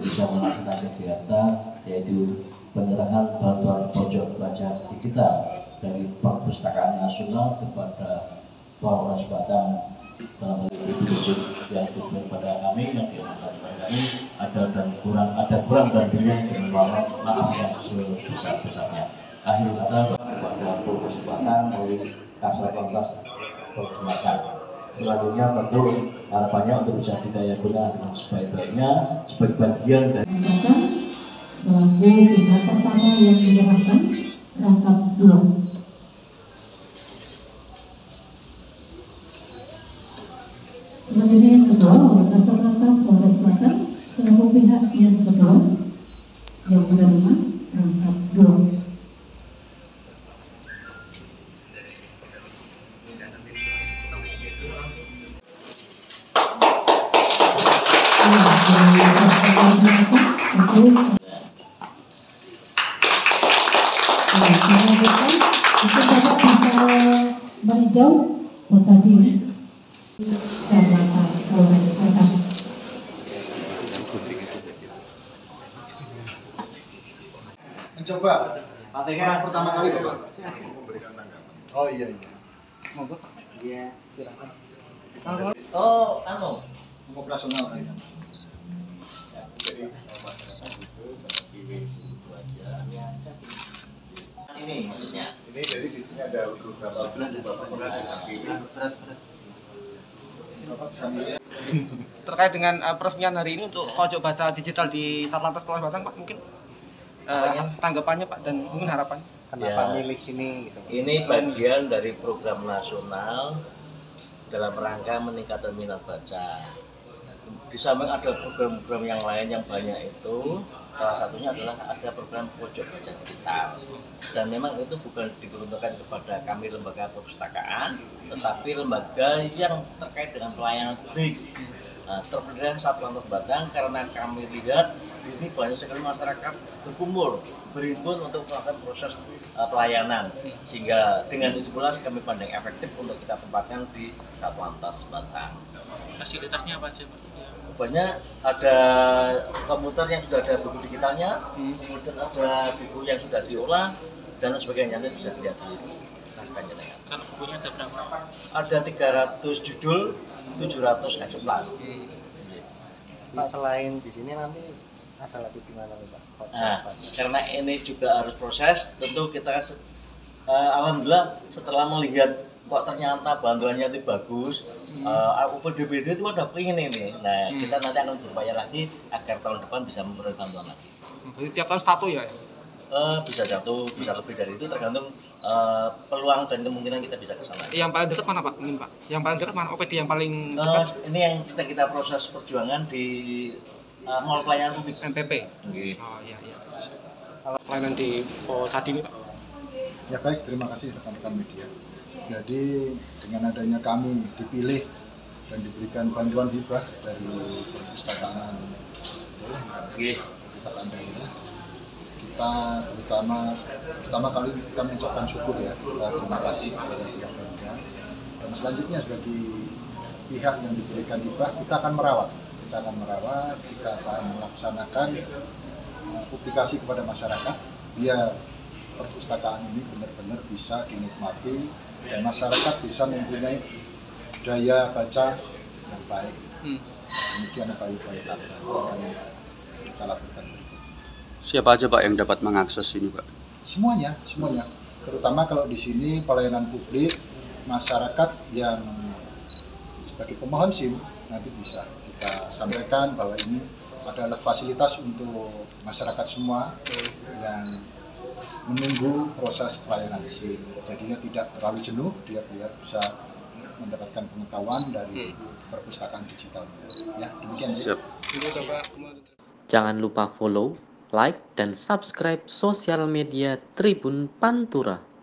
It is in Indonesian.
bisa melaksanakan kegiatan yaitu penyerahan bantuan pojok baca digital dari Perpustakaan Nasional kepada Polres Batang dalam hal ini wujud yang diberikan kepada kami yang diamankan kepada kami ada kurang dan lebih maaf yang sebesar-besarnya. Akhir kata kepada Polres Batang melalui Kasat Lantas Perbuatan. Selanjutnya tentu harapannya untuk bisa didaya guna dengan sebaik-baiknya sebagai bagian dari selaku pihak pertama yang menyerahkan rangkap 2. Selanjutnya yang kedua oleh Kasat Lantas Polres Batang selaku pihak yang kedua yang menerima rangkap 2. Meninjau tadi Sarlantas Polres Batang. Mencoba orang pertama kali Bapak memberikan tanggapan. Oh iya. Monggo. Iya, silakan. Oh, Operasional ya. Jadi masyarakat itu seperti suku aja. Ini maksudnya. Ini jadi di sini ada beberapa bapak Terkait dengan peresmian hari ini untuk pojok baca digital di Satlantas Polres Batang, Pak, mungkin tanggapannya Pak dan mungkin harapannya. Kenapa milih sini gitu? Ini bagian dari program nasional dalam rangka meningkatkan minat baca. Di samping ada program-program yang lain yang banyak itu, salah satunya adalah ada program pojok baca digital. Dan memang itu bukan diperuntukkan kepada kami lembaga perpustakaan, tetapi lembaga yang terkait dengan pelayanan publik. Nah, terpilih Satlantas Batang karena kami lihat di sini banyak sekali masyarakat berkumpul, berhimpun untuk melakukan proses pelayanan, sehingga dengan itu pula kami pandang efektif untuk kita tempatkan di Satlantas Batang. Fasilitasnya apa aja, Pak? Banyak, ada komputer yang sudah ada buku digitalnya, kemudian ada buku yang sudah diolah dan sebagainya. Nanti bisa dilihat di naskahnya. Kalau bukunya ada berapa? Ada 300 judul, 700 eksemplar. Pak, selain di sini nanti ada lagi di mana nih Pak? Nah, karena ini juga harus proses, tentu kita alhamdulillah setelah melihat kok ternyata bantuannya itu bagus, UPDBD itu udah pengen ini. Nah, kita nanti akan berupaya lagi agar tahun depan bisa memperoleh bantuan lagi. Jadi tiap tahun satu ya? Bisa jatuh, bisa lebih dari itu, tergantung peluang dan kemungkinan kita bisa ke sana. Yang paling dekat mana Pak? Mungkin Pak? Yang paling dekat mana? OPD yang paling dekat? Ini yang sedang kita proses perjuangan di Mall Pelayanan Publik MPP. Okay. Oh iya. Kalau pelayanan di tadi ini Pak? Ya baik, terima kasih rekan-rekan media. Jadi dengan adanya kami dipilih dan diberikan bantuan hibah dari perpustakaan daerah, kita pertama kali kita mengucapkan syukur ya, kita terima kasih kepada pihak bantuan. Dan selanjutnya sebagai pihak yang diberikan hibah, kita akan merawat, kita akan melaksanakan publikasi kepada masyarakat biar perpustakaan ini benar-benar bisa dinikmati dan masyarakat bisa mempunyai daya baca yang baik. Demikian apa yang kita lakukan. Siapa aja Pak yang dapat mengakses ini Pak? Semuanya. Terutama kalau di sini pelayanan publik, masyarakat yang sebagai pemohon SIM nanti bisa kita sampaikan bahwa ini adalah fasilitas untuk masyarakat semua yang menunggu proses pelayanan SIM. Jadinya tidak terlalu jenuh, dia biar bisa mendapatkan pengetahuan dari perpustakaan digital. Ya, demikian. Siap. Jangan lupa follow, like, dan subscribe sosial media Tribun Pantura.